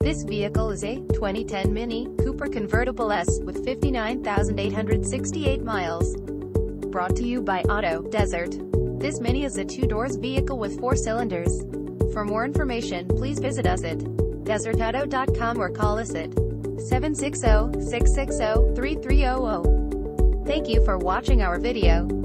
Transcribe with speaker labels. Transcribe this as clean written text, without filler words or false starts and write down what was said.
Speaker 1: This vehicle is a 2010 Mini Cooper Convertible S with 59,868 miles. Brought to you by Auto Desert. This Mini is a two-doors vehicle with 4 cylinders. For more information, please visit us at desertauto.com or call us at 760-660-3300. Thank you for watching our video.